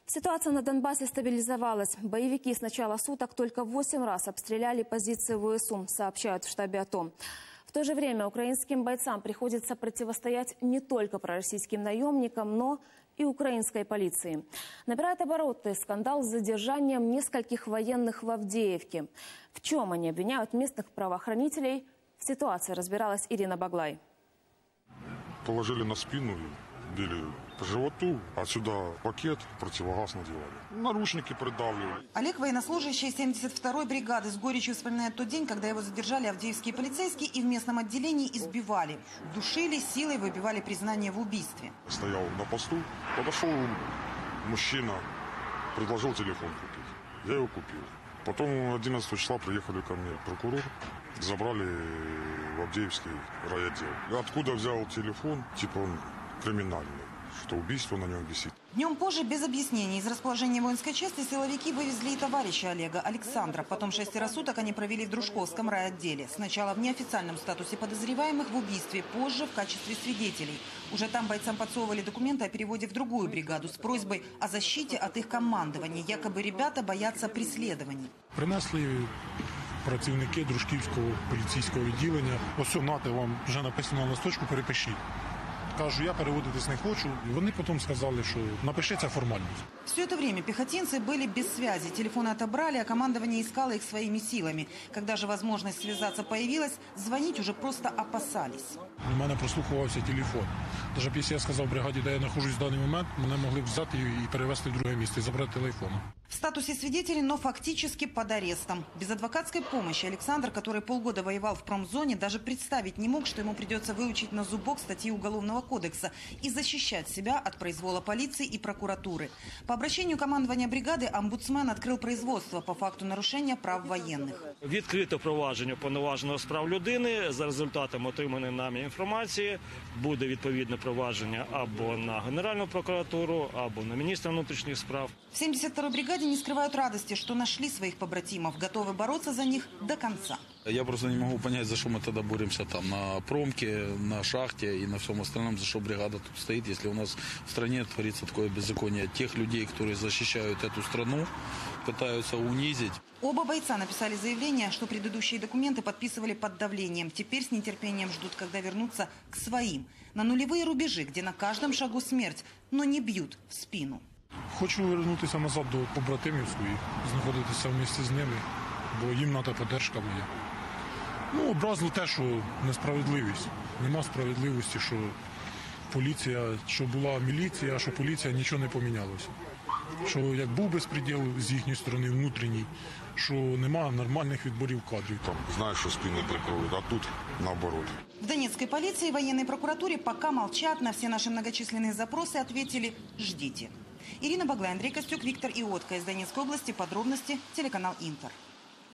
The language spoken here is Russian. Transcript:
Ситуация на Донбассе стабилизовалась. Боевики с начала суток только 8 раз обстреляли позиции ВСУ, сообщают в штабе АТО. В то же время украинским бойцам приходится противостоять не только пророссийским наемникам, но и украинской полиции. Набирает обороты скандал с задержанием нескольких военных в Авдеевке. В чем они обвиняют местных правоохранителей? В ситуации разбиралась Ирина Баглай. Положили на спину и били по животу, а сюда пакет, противогаз надевали. Наручники придавливали. Олег, военнослужащий 72-й бригады, с горечью вспоминает тот день, когда его задержали авдеевские полицейские и в местном отделении избивали. Душили, силой выбивали признание в убийстве. Стоял на посту, подошел мужчина, предложил телефон купить. Я его купил. Потом 11 числа приехали ко мне прокурор, забрали в Авдеевский райотдел. Откуда взял телефон, типа он криминальный, что убийство на нем висит. Днем позже, без объяснений, из расположения воинской части силовики вывезли и товарища Олега, Александра. Потом 6 суток они провели в Дружковском райотделе. Сначала в неофициальном статусе подозреваемых в убийстве, позже в качестве свидетелей. Уже там бойцам подсовывали документы о переводе в другую бригаду с просьбой о защите от их командования. Якобы ребята боятся преследований. Принесли працівники Дружківського поліцейського відділення. Ось нате вам вже написано на листочку, перепишіть. Кажу, я переводитись не хочу. И вони потом сказали, что напиши, это формальность. Все это время пехотинцы были без связи. Телефоны отобрали, а командование искало их своими силами. Когда же возможность связаться появилась, звонить уже просто опасались. У мене прослухувався телефон. Навіть якщо я сказав бригаді, де я знаходжусь в даний момент, мене могли взяти і перевезти в друге місце, і забрати телефон. В статусе свидетелей, но фактически под арестом. Без адвокатской помощи Александр, который полгода воевал в промзоне, даже представить не мог, что ему придется выучить на зубок статьи Уголовного кодекса и защищать себя от произвола полиции и прокуратуры. По обращению командования бригады омбудсмен открыл производство по факту нарушения прав военных. Відкрито провадження Уповноваженого з прав людини. За результатами отриманої нами інформації буде відповідне провадження або на Генеральну прокуратуру, або на міністра внутрішніх справ. В 72-й бригаде не скрывают радости, что нашли своих побратимов, готовы бороться за них до конца. Я просто не могу понять, за что мы тогда боремся там на промке, на шахте и на всем остальном, за что бригада тут стоит, если у нас в стране творится такое беззаконие. Тех людей, которые защищают эту страну, пытаются унизить. Оба бойца написали заявление, что предыдущие документы подписывали под давлением. Теперь с нетерпением ждут, когда вернутся к своим. На нулевые рубежи, где на каждом шагу смерть, но не бьют в спину. Хочу вернутися назад до побратимів своїх, знаходитися в місті з ними, бо їм треба підтримка моя. Образно те, що несправедливість. Нема справедливості, що поліція, що була міліція, що поліція, нічого не помінялося. Що як був безпреділ з їхньої сторони внутрішній, що нема нормальних відборів кадрів. Там знаешь, что спину прикроют, а тут наоборот. В Донецкой полиции и военной прокуратуре пока молчат. На все наши многочисленные запросы ответили «ждите». Ирина Баглай, Андрей Костюк, Виктор Иотко из Донецкой области. Подробности телеканал Интер.